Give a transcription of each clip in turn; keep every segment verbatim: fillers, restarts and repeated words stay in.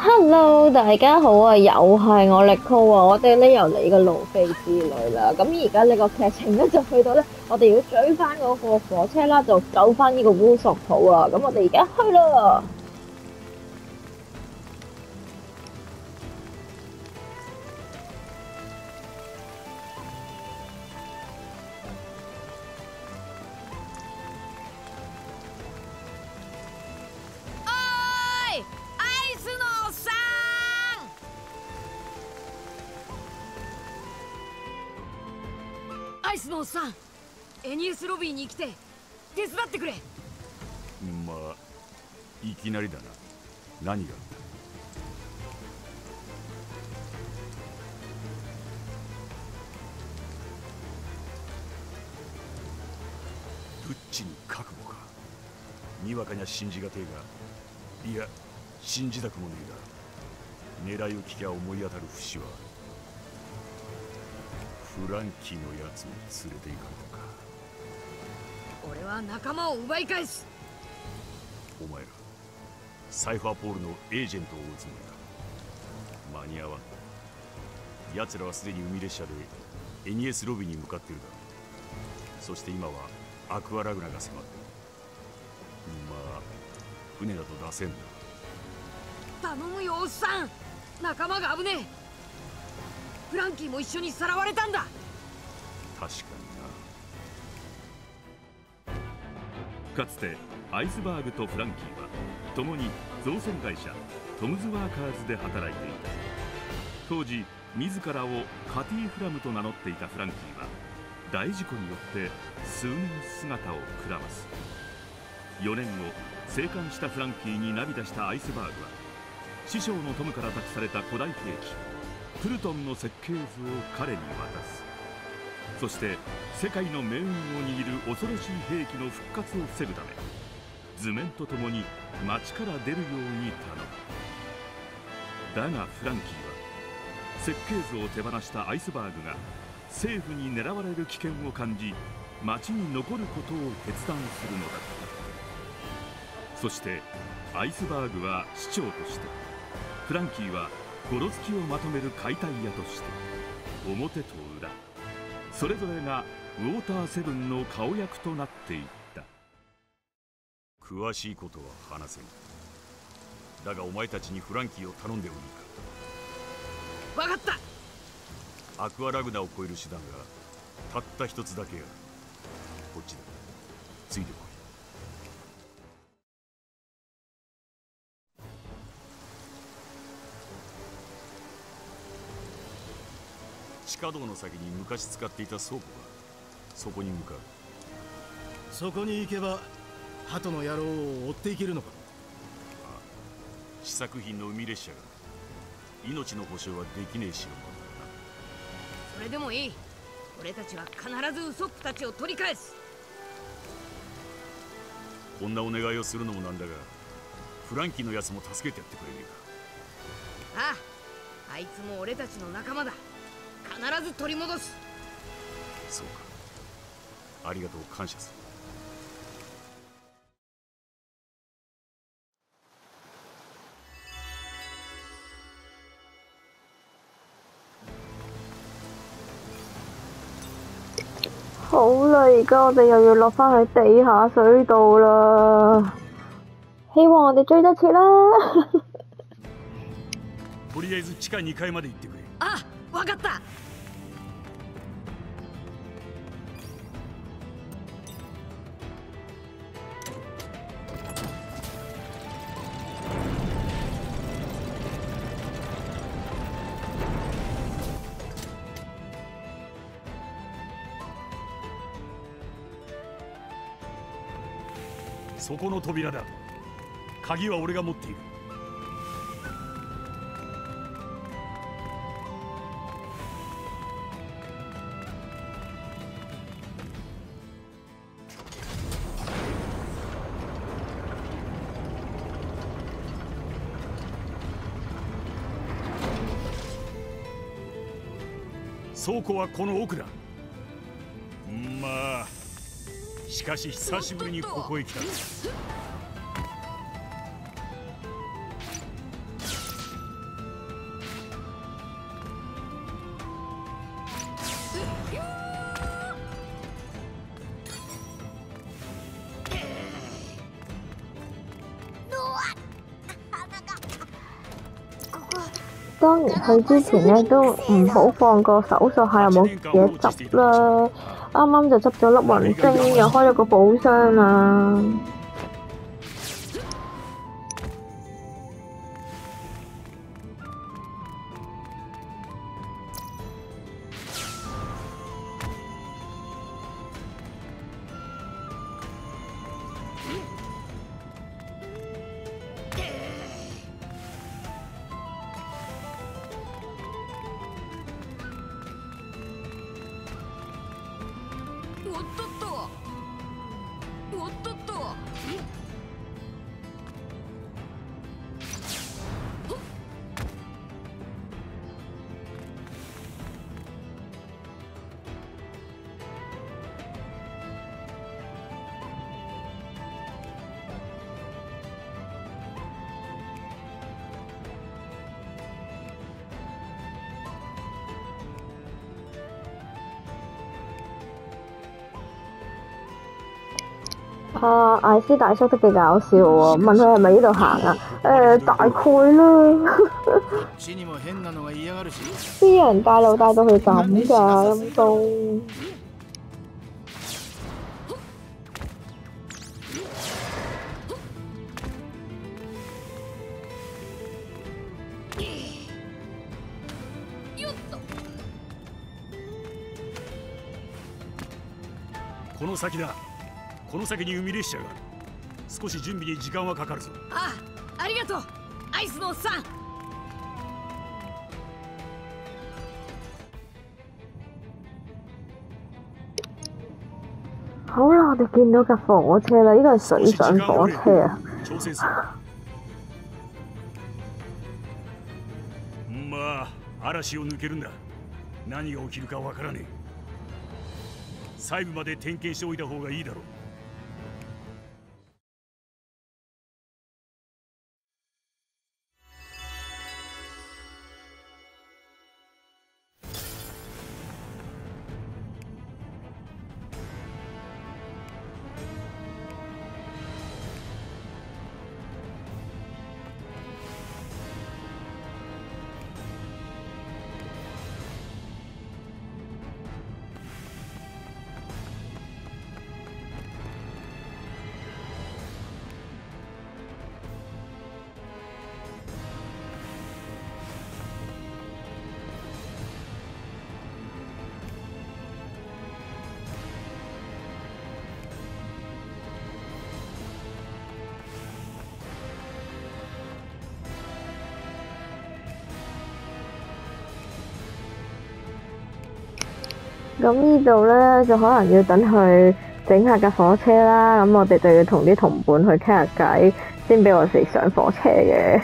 Hello，大家好啊，又係我力酷啊！我哋咧又嚟個路飛之旅啦。咁而家呢個劇情咧就去到咧，我哋要追翻嗰個火車啦，就救翻呢個烏索普啊！咁我哋而家去啦。 おーい、アイスのおっさん。アイスのおっさん、エニエスロビーに来て手伝ってくれ。 まあいきなりだな。何が？プッチに覚悟か。にわかには信じがてえが、いや信じたくもねえが、狙いを聞きゃ思い当たる節はフランキーのやつを連れて行くのか。 俺は仲間を奪い返す。 お前らサイファーポールのエージェントを追うつもりか。間に合わん。奴らはすでに海列車でエニエスロビーに向かっているだろう。そして今はアクアラグナが迫っている。まあ船だと出せんな。 頼むよおっさん、仲間が危ねえ。フランキーも一緒にさらわれたんだ。 確かにかつてアイスバーグとフランキーは共に造船会社トムズワーカーズで働いていた。当時自らをカティ・フラムと名乗っていたフランキーは大事故によって数年姿をくらます。よねんご、生還したフランキーに涙したアイスバーグは師匠のトムから託された古代兵器プルトンの設計図を彼に渡す。そして世界の命運を握る恐ろしい兵器の復活を防ぐため図面とともに町から出るように頼む。だがフランキーは設計図を手放したアイスバーグが政府に狙われる危険を感じ町に残ることを決断するのだった。そしてアイスバーグは市長として、フランキーはゴロツキをまとめる解体屋として、表と裏それぞれがウォーターセブンの顔役となっていった。 詳しいことは話せん。だがお前たちにフランキーを頼んでもいいわかった。 か。アクアラグナを越える手段がたった一つだけある。こっちだ。ついてこい。地下道の先に昔使っていた倉庫が、そこに向かう。 そこに行けば鳩の野郎を追っていけるのか。 ああ、試作品の海列車が命の保証はできねえ代物だな。 それでもいい。俺たちは必ずウソップたちを取り返す。 こんなお願いをするのもなんだが、フランキーのやつも助けてやってくれねえか。 ああ、あいつも俺たちの仲間だ。必ず取り戻す。 そうか。ありがとう、感謝する。 好啦，而家我哋又要落翻去地下水道啦。希望我哋追得切啦。 とりあえず地下にかいまで行ってくれ。 あ、わかった。 そこの扉だ。鍵は俺が持っている。倉庫はこの奥だ。まあしかし久しぶりにここへ来た。 當然去之前咧都唔好放過搜索下有冇嘢執啦。啱啱就執咗粒雲晶，又開咗個寶箱啦。 おっとっとおっとっと啊！艾斯大叔都幾搞笑喎，問佢係咪呢度行啊？誒、大概啦。 死にも変なのが嫌がるし。 啲人帶路帶到佢咁㗎，陰公。 この先だ。この先に海列車がある。少し準備に時間はかかるぞ。 ああ、ありがとうアイスのおっさん。 好啦，我哋見到架火車啦，呢個係水上火車啊！ 挑戦する。まあ、嵐を抜けるんだ。何が起きるかわからねえ。細部まで点検しておいた方がいいだろう。 咁呢度咧就可能要等佢整下架火車啦，咁我哋就要同啲同伴去傾下偈，先俾我哋上火車嘅。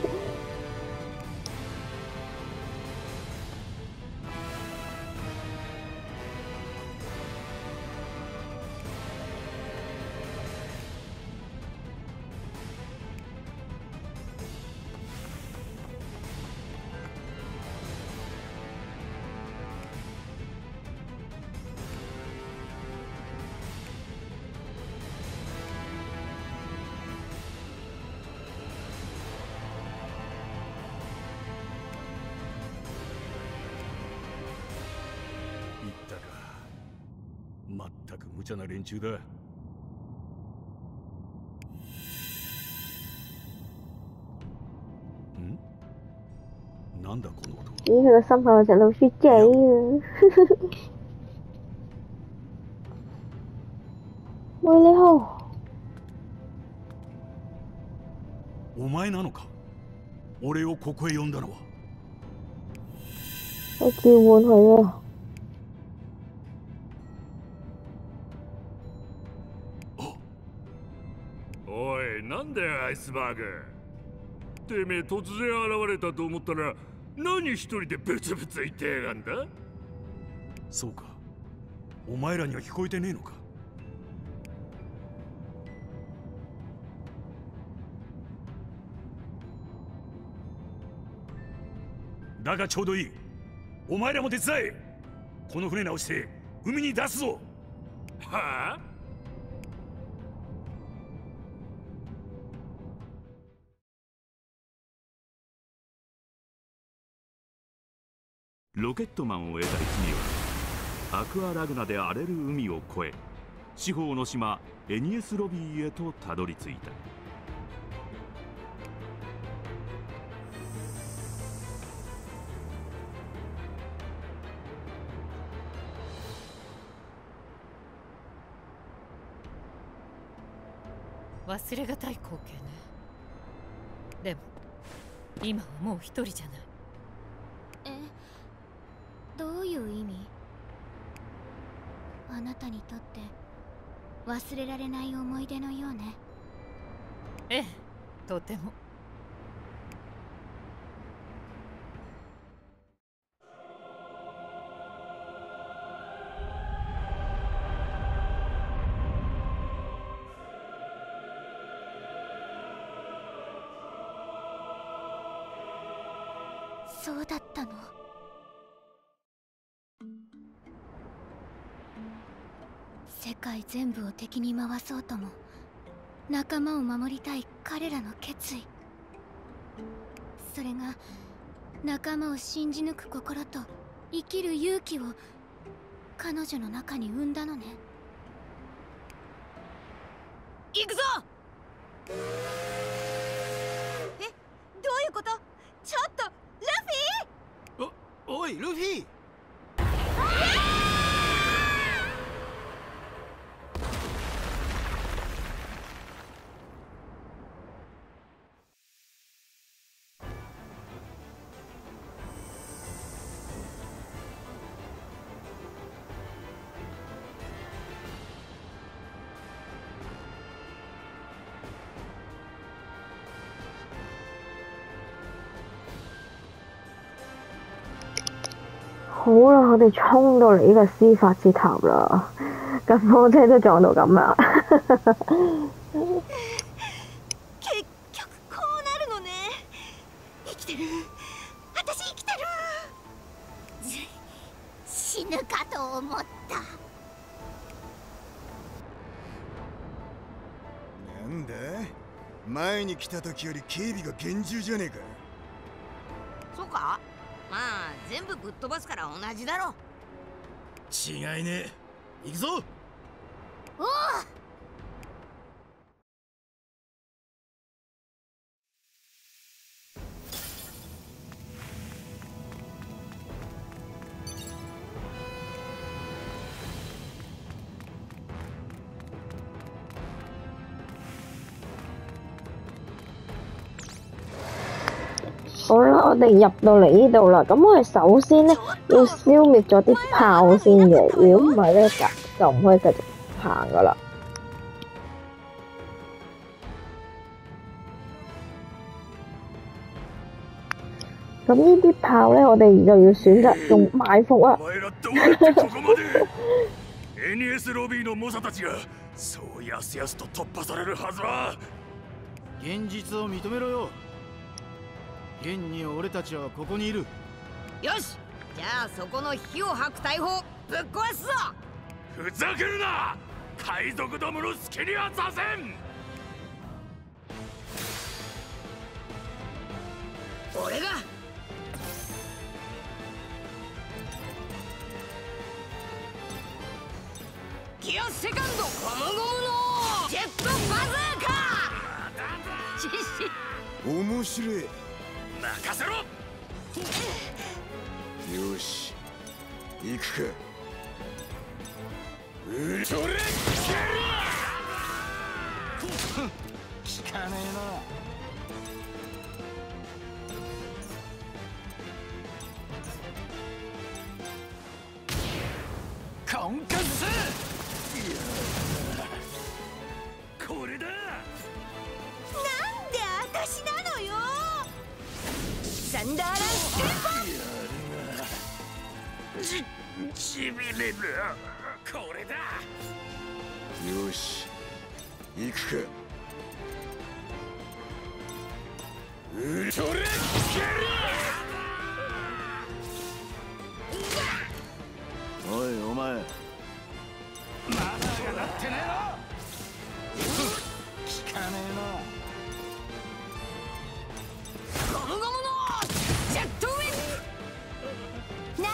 まったく無茶な連中だ。ん？なんだこの音。 咦，佢個心口有隻老鼠仔啊！喂，你好。 お前なのか。俺をここへ呼んだのは。 我召喚佢啊！ おい、なんだよアイスバーグ。てめえ突然現れたと思ったら何一人でブツブツ言ってやがんだ。 そうか、お前らには聞こえてねえのか。だがちょうどいい。お前らも手伝え。この船直して海に出すぞ。 はあロケットマンを得た一味はアクアラグナで荒れる海を越え、四方の島エニエスロビーへとたどり着いた。 忘れがたい光景ね。でも今はもう一人じゃない。 え、どういう意味？あなたにとって忘れられない思い出のようね。 ええ、とても。 そうだったの。世界全部を敵に回そうとも仲間を守りたい彼らの決意、それが仲間を信じ抜く心と生きる勇気を彼女の中に生んだのね。 行くぞ。 え、どういうこと？ちょっとルフィ！ お、おいルフィ！ 好啦，我哋衝到嚟呢個司法之塔啦，架火車都撞到咁啊！ 結局こうなるのね。生きてる。私生きてる。 死ぬかと思った。 なんだ？前に来た時より警備が厳重じゃねえか。 そうか。まあ全部ぶっ飛ばすから同じだろ。 違いねえ。行くぞ。 おお。 好啦，我哋入到嚟呢度啦。咁我哋首先咧要消滅咗啲炮先嘅，如果唔係咧就就唔可以繼續行噶啦。咁呢啲炮咧，我哋就要選擇用埋伏啊。 エニエスロビーの猛者たちがそうやすやすと突破されるはずは。 現実を認めろよ。現に俺たちはここにいる。 よし、じゃあそこの火を吐く大砲ぶっ壊すぞ。 ふざけるな。海賊どもの好きにはさせん。 俺がギアセカンドゴムゴムのジェットバズーカー。 面白い。 任せろ。 よし行くか。 うそれ聞かねえな。 コンカス。これだ。 なんで私なのよ。 サンダーランステじ、じびれる。これだ。 よし行くか。 うそれおいお前、 まだ上がってねえの。 聞かねゴムゴムのジェットウィング。 何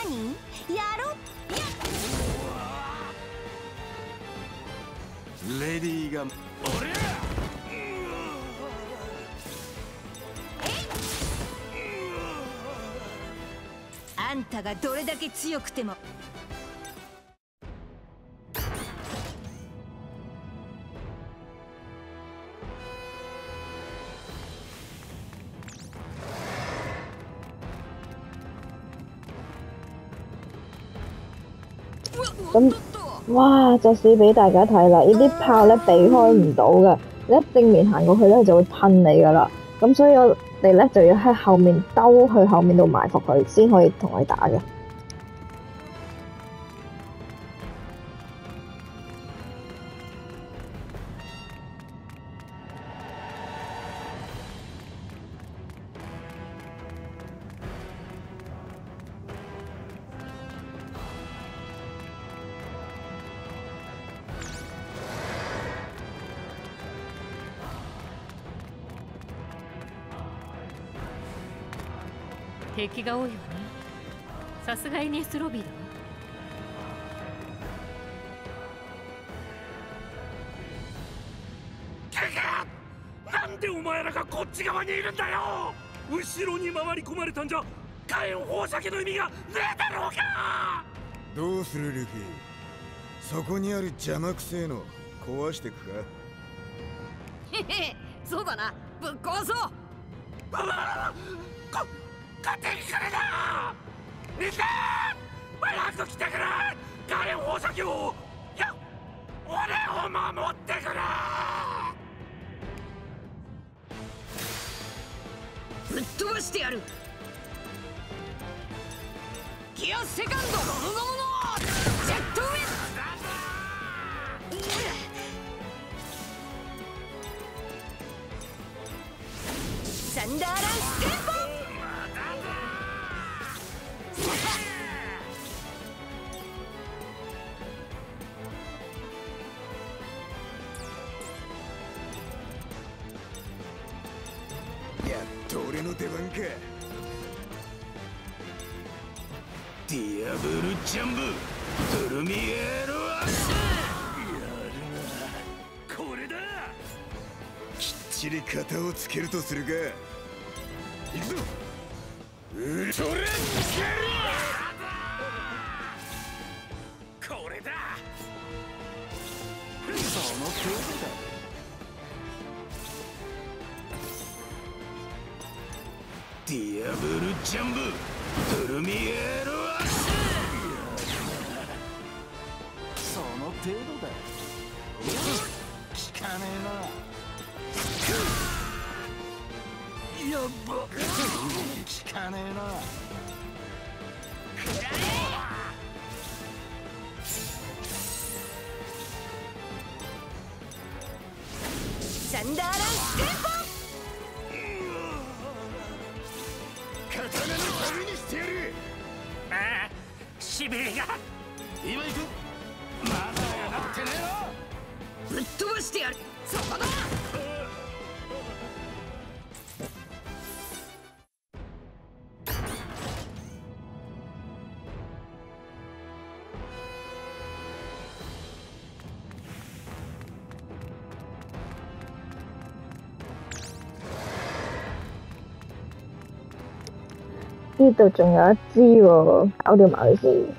あんたがどれだけ強くても。 咁哇，就試俾大家睇啦！呢啲炮咧避開唔到嘅，你一正面行過去咧就會噴你噶啦。咁所以我哋咧就要喺後面兜去後面度埋伏佢，先可以同佢打嘅。 敵が多いわね。さすがエニエスロビーだわ。 なんでお前らがこっち側にいるんだよ。後ろに回り込まれたんじゃ火炎放射器の意味がねえだろうか。 どうするルフィ、そこにある邪魔くせえの壊してくか。 へへ、そうだな、ぶっ壊そう。 あこ勝手にくれなみんな。早く来てくれ。火炎放射器を、いや俺を守ってくれ。 ぶっ飛ばしてやる。ギアセカンドロノノノジェットウィン。 サンダーランステンポ。 やっと俺の出番か。 ディアブルジャンブトルミエールアス。やるな、これだ。 きっちり型をつけるとするか。行くぞ。ウルトラキャリア。これだ。 その程度だ。 ディアブルジャンブトルミエールアス。 その程度だ。効かねえな。やっば。効かねえな。 サンダーランステンポ。 刀の旅にしてやる。 ああ、しびれが。 今行く。まだやなってねえぶっ飛ばしてやる。そこだ。 呢度仲有一支喎，搞掂埋佢先。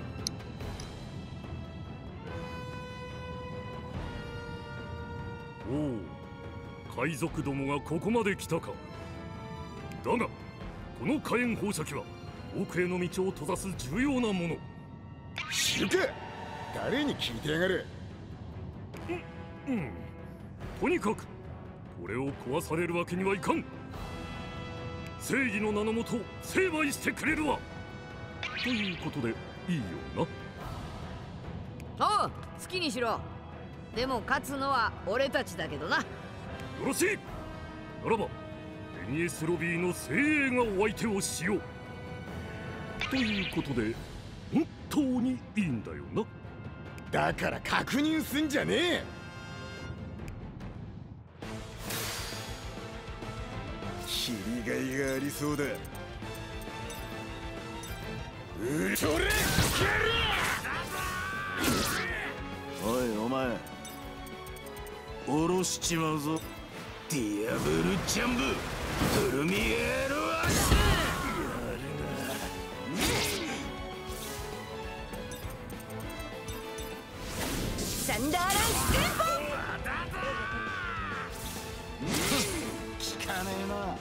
おお、海賊どもがここまで来たか。だがこの火炎放射器は奥への道を閉ざす重要なもの。 知るか。誰に聞いてやがる。 うん、うん、とにかくこれを壊されるわけにはいかん。正義の名のもと成敗してくれるわ。ということでいいよな。 おう、好きにしろ。でも勝つのは俺たちだけどな。よろしい。ならばエニエスロビーの精鋭がお相手をしよう。ということで本当にいいんだよな。 だから確認すんじゃねえ。切りがいがありそうだ。ウルトラキャリア。おいお前、下ろしちまうぞ。 ディアブルジャンブトルミエールアス。やるな。 かねえな。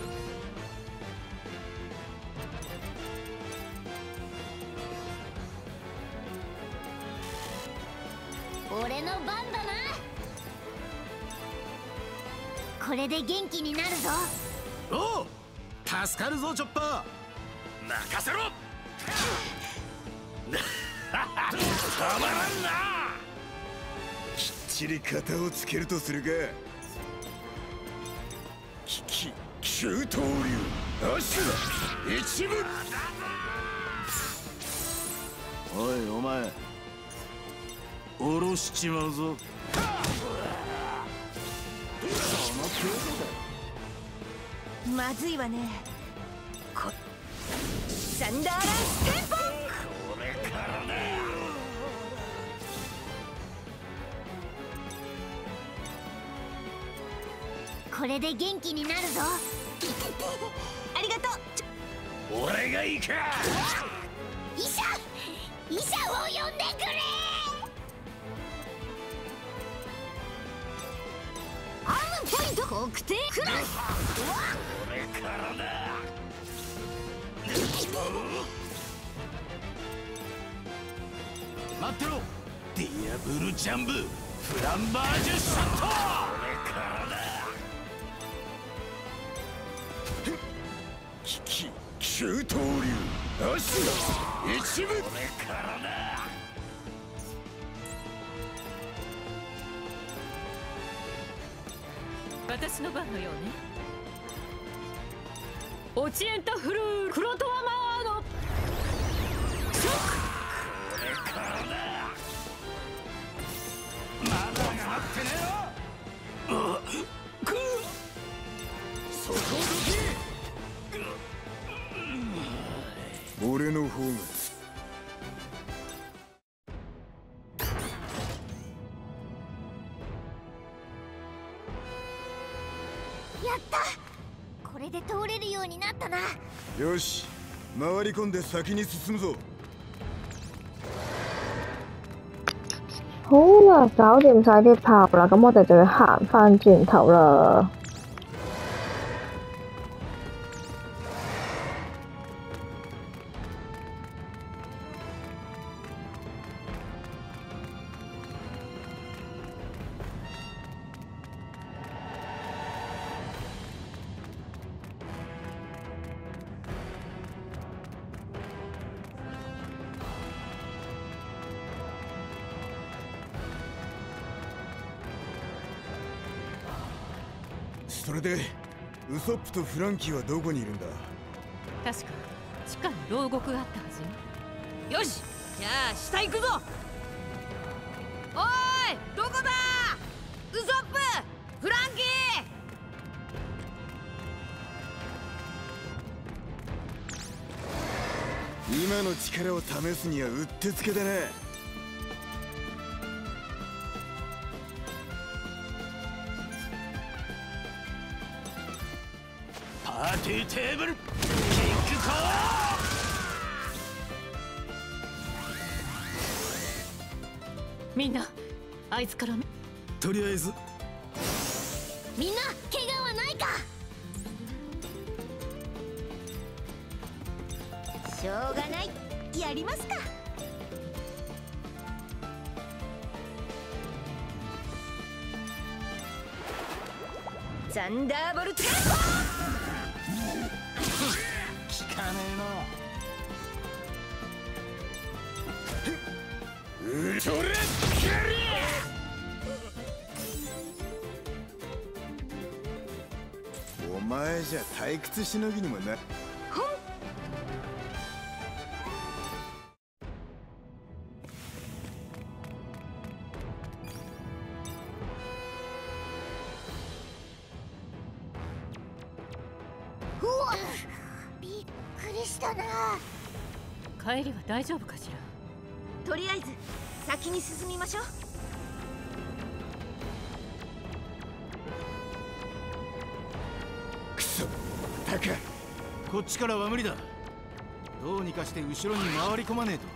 俺の番だな。これで元気になるぞ。 おう、助かるぞチョッパー。 任せろ。たまらんな。 きっちり型をつけるとするか。きき九刀流アシュラ一部。 おいお前、下ろしちまうぞ。 まずいわね。こサンダーランステンポ。 これからだ。 これで元気になるぞ。 ありがとう。 俺がいいか。 医者医者を呼んでくれ。アームポイント確定クラス。 これからだ。 待ってろ。ディアブルジャンブフランバージュショット。 これからだ。 きき九刀流アシュラ一部。 これからだ。 私の番のようね。オチエンタフルークロトワマーのショック。 これからだ。 まだ待ってねえよ。 くそこどけ。俺の方がやった。これで通れるようになったな。 よし、回り込んで先に進むぞ。 好啦，搞掂晒啲塔啦，咁我哋就要行翻轉頭啦。 それでウソップとフランキーはどこにいるんだ。 確か地下に牢獄があったはずよ。 よし、じゃあ下行くぞ。おーい、どこだ。ウソップ、フランキー。今の力を試すにはうってつけだな。 パーティーテーブルキックコー。みんなあいつからとりあえずみんな怪我はないか。 しょうがない。やりますか。サンダーボルテンポ。 効かねうっそれお前じゃ退屈しのぎにもな。 うわっ、びっくりしたな。 帰りは大丈夫かしら。 とりあえず先に進みましょう。 くそ、バカ。 こっちからは無理だ。どうにかして後ろに回り込まねえと。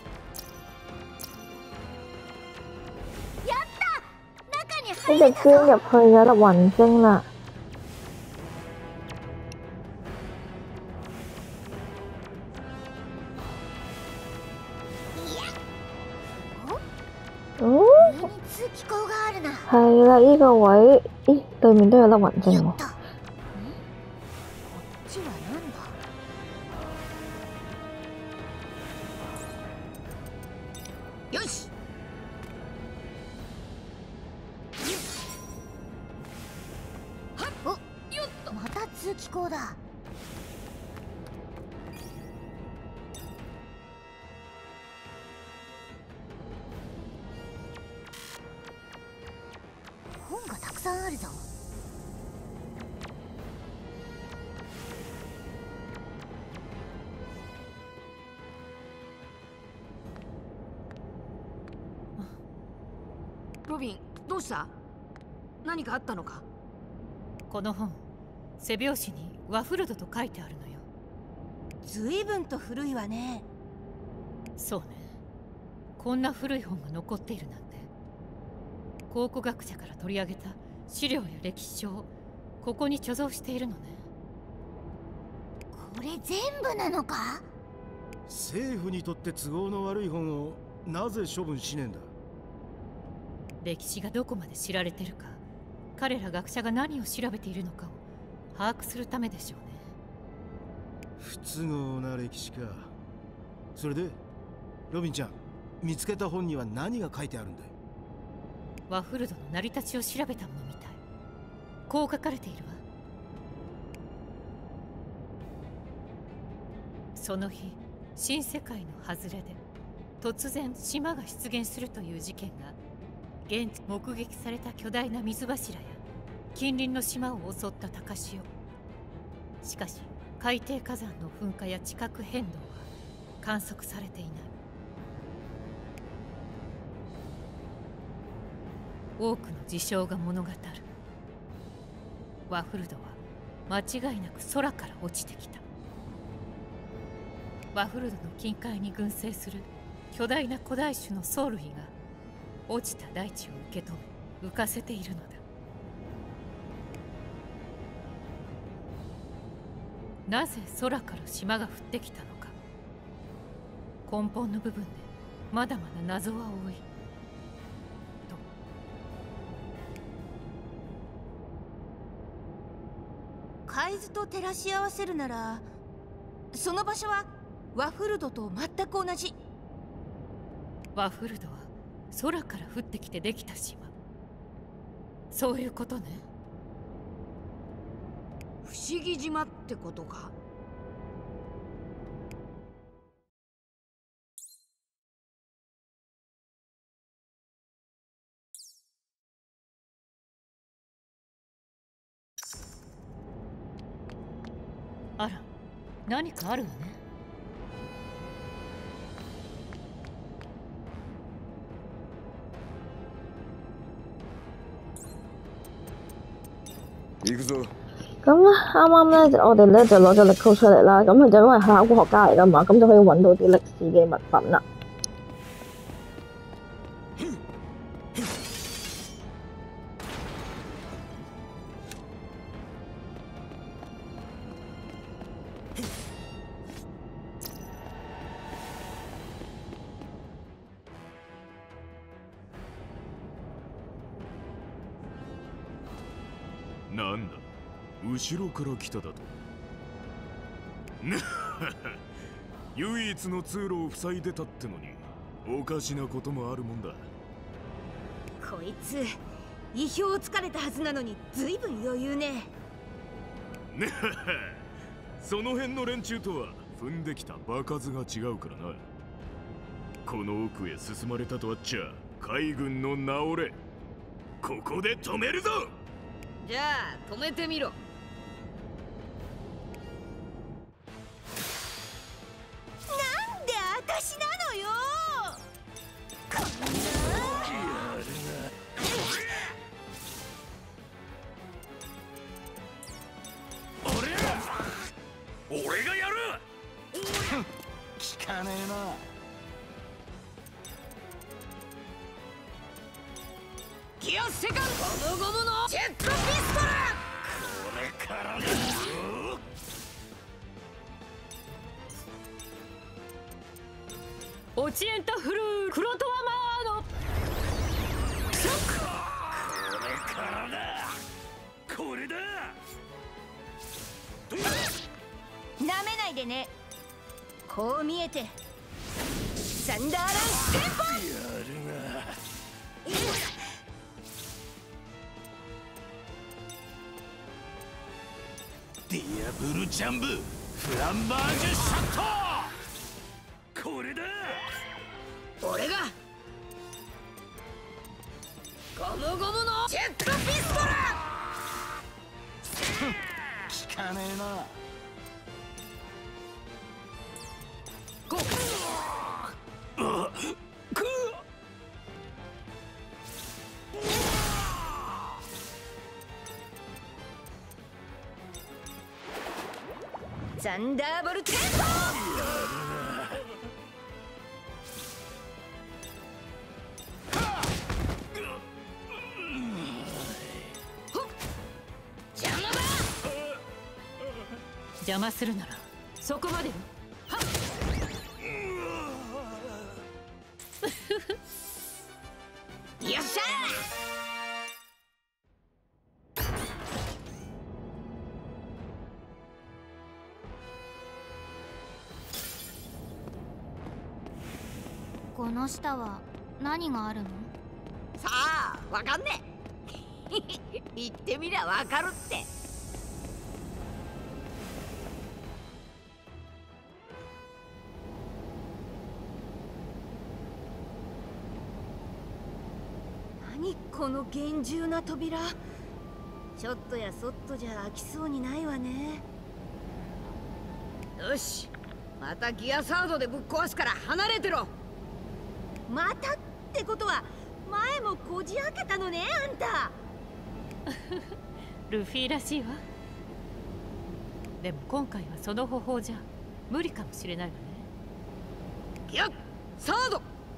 やった。中に呢隻捐入去咗粒雲晶啦。 通気口があるな。 係啦，呢個位，咦，對面都有粒雲晶喎。 こっちはなんだ。 よし。 お、よっと。また通気口だ。本がたくさんあるぞ。 ロビン、どうした？何かあったのか？ この本、背表紙にワフルドと書いてあるのよ。 ずいぶんと古いわね。 そうね。こんな古い本が残っているなんて。考古学者から取り上げた資料や歴史書をここに貯蔵しているのね。 これ全部なのか？ 政府にとって都合の悪い本をなぜ処分しねえんだ。 歴史がどこまで知られてるか、彼ら学者が何を調べているのかを把握するためでしょうね。 不都合な歴史か。それでロビンちゃん、見つけた本には何が書いてあるんだよ。 ワフルドの成り立ちを調べたものみたい。こう書かれているわ。その日、新世界の外れで突然島が出現するという事件が現地目撃された巨大な水柱や近隣の島を襲った高潮。しかし海底火山の噴火や地殻変動は観測されていない。多くの事象が物語る。ワフルドは間違いなく空から落ちてきた。ワフルドの近海に群生する巨大な古代種の藻類が落ちた大地を受け止め浮かせているのだ。なぜ空から島が降ってきたのか。根本の部分でまだまだ謎は多い。 海図と照らし合わせるなら、その場所はワフルドと全く同じ。 ワフルドは空から降ってきてできた島。そういうことね。 不思議島ってことか。 あら、何かあるわね。 行くぞ。 咁咧，啱啱咧，我哋咧就攞咗力扣出嚟啦。咁佢就因為係考古學家嚟噶嘛，咁就可以揾到啲歷史嘅物品啦。 なんだ、後ろから来ただと。唯一の通路を塞いでたってのにおかしなこともあるもんだ。 こいつ意表をつかれたはずなのにずいぶん余裕ね。 その辺の連中とは踏んできた場数が違うからな。この奥へ進まれたとあっちゃ海軍の名折れ。ここで止めるぞ。 じゃあ止めてみろ。 なんで私なのよ。こん俺がやる。 聞かねえな。 ギアセカンドゴムゴムのジェットピストル。 これからだ。 オチエンタフルークロトワマーのさからだ。これだ。 なめないでね。こう見えてサンダーランステンポ。 やるな。ディアブルジャンブフランバージュシャット。これだ。 俺がゴムゴムのジェットピストル。 効かねえな。 ゴー。 サンダーボルテンポ。邪魔だ。 邪魔するならそこまでよ。はっよっしゃこの下は何があるの？ さあ、わかんねえ。言ってみりゃわかるって。 何この厳重な扉。ちょっとやそっとじゃ開きそうにないわね。 よし、またギアサードでぶっ壊すから離れてろ。 またってことは前もこじ開けたのね、あんた。 ルフィらしいわ。でも今回はその方法じゃ無理かもしれないわね。 ギアサード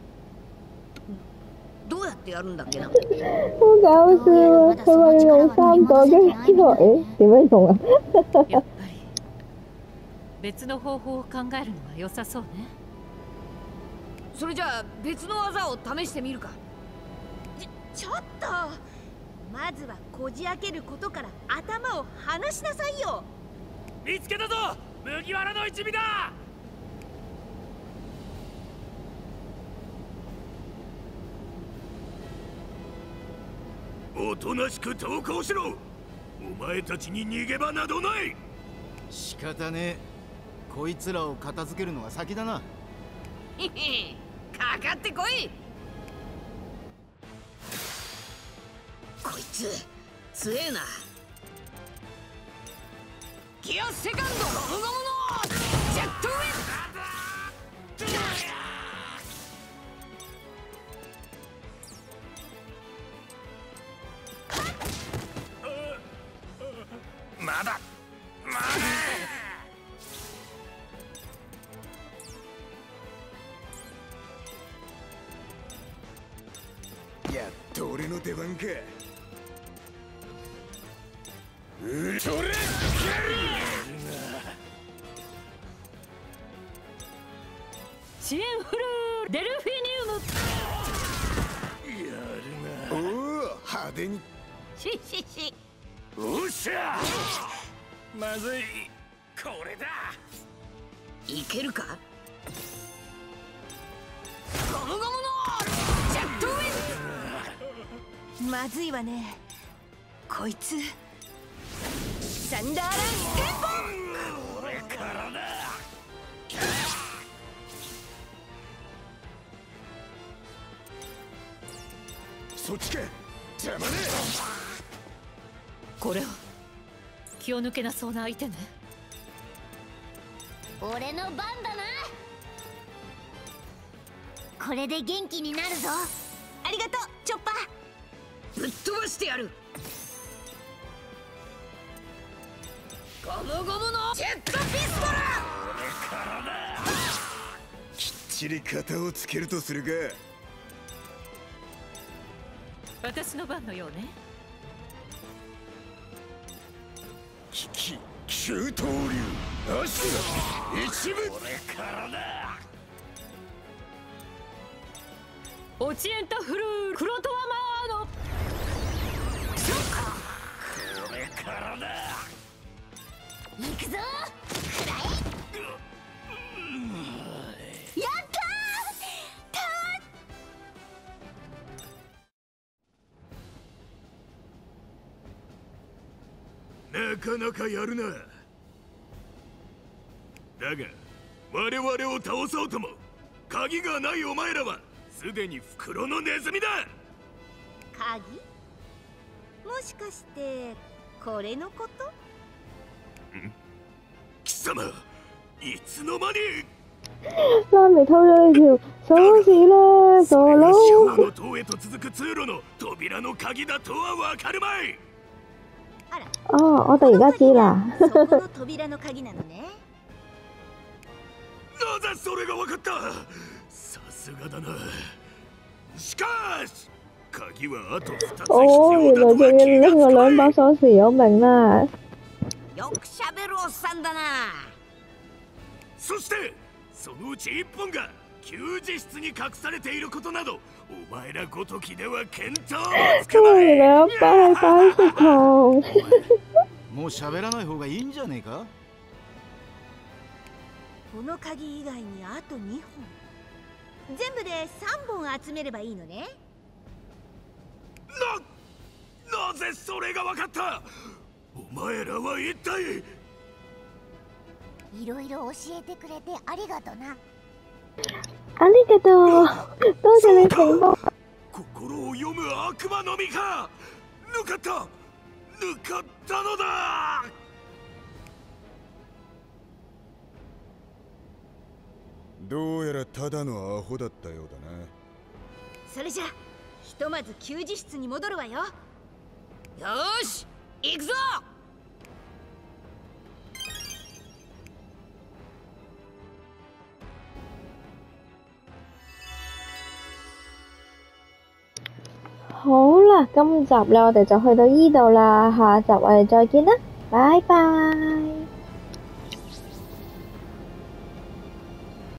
どうやってやるんだっけな。 好搞笑啊！佢話要用三個，跟住之後，誒點樣用啊？ やっぱり別の方法を考えるのが良さそうね。 それじゃあ別の技を試してみるか。 ちちょっと、まずはこじ開けることから頭を離しなさいよ。 見つけたぞ、麦わらの一味だ。おとなしく投降しろ。お前たちに逃げ場などない。 仕方ねえ。こいつらを片付けるのが先だな。 へへ、かかってこい。こいつ強えな。ギアセカンドゴムゴムのジェットウェイ。 まだまだ。 やっと俺の出番か。 うそれシエンフルーデルフィニウム。 やるな。 おお、派手に。 ししし。 おっしゃ。まずい。これだ。 いけるか。ゴムゴムのジェットウェイ。 まずいわね、こいつ。サンダーランステンポ。 これからだ。 そっちか。邪魔ね。 これは気を抜けなそうな相手ね。 俺の番だな。これで元気になるぞ。 ありがとう、チョッパー。 ぶっ飛ばしてやる。ゴムゴムのジェットピストル。 きっちり型をつけるとするか。 私の番のようね。 きき九刀流足が一部。 これからだ。 オチエンタフルークロトワマーのこれからだ。 行くぞ。くらえ。やったーなかなかやるな。だが我々を倒そうとも鍵がないお前らはすでに袋のネズミだ。 鍵？もしかしてこれのこと？ 貴様いつの間に。 拉美偷咗呢條鎖匙啦，傻佬！ 司法の塔へと続く通路の扉の鍵だとはわかるまい。 あら。 哦，我哋而家知啦。 そこの扉の鍵なのね。 なぜそれがわかった。さすがだな。しかし鍵はあとふたつ哦， 必原來仲要だとは要拎我気がつかない。 兩把鎖匙，我明啦。 よくしゃべるおっさんだな。 そしてそのうち一本が休日室に隠されていることなどお前らごときでは見当もつか因ない。 為兩把係反色瞳。 もう喋らない方がいいんじゃねえか。 この鍵以外にあとにほん。全部でさんぼん集めればいいのね。 な、なぜそれがわかった。お前らは一体。 いろいろ教えてくれてありがとな。 ありがとう。多謝你情報。 心を読む悪魔の実か。抜かった抜かったのだ。 どうやらただのアホだったようだな。 それじゃひとまず休日室に戻るわよ。 よーし行くぞ。 好啦，今集咧我哋就去到依度啦，下集我哋再見啦，拜拜。